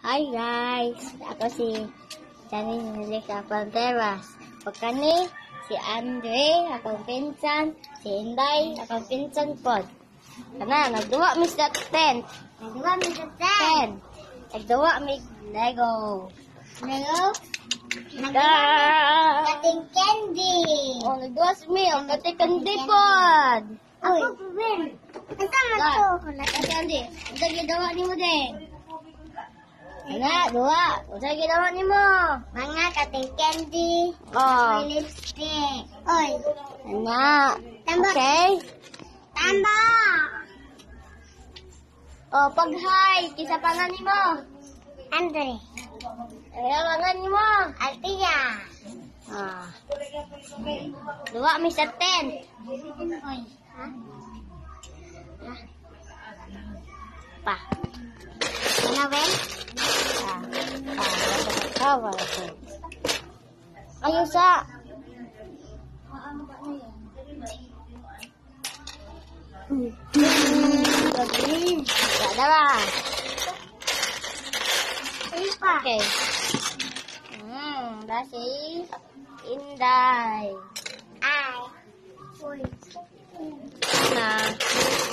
Hi guys, ako si Janine Angelica Fronteras. Pagkani, si Andre, akong pinsan, si Inday, akong pinsan pod. Kana, nagduwa mi sa tent. Nagduwa mi Lego. Cutting candy. Oh, nagduwa si mi, ang kating candy pod. Ako po rin. Kasama to. Kasi Andy, unsa gidawa nimo din? Ana, duwa. Unsa gidawa nimo? Mga cutting candy. Oh. May lipstick. Oy. Ana. Tama. Okay. Tamba. Oh, pag-hi, kisa pangan nimo. Andre. Ay, pangan nimo. Altia. Ah. Duwa mi sa tent. Oy. Ha? Pa. Manawin? Kawa. Ayun sa. Ada lah. Ipa. Okay. Dah si Inday. Ay. Uy. Nah.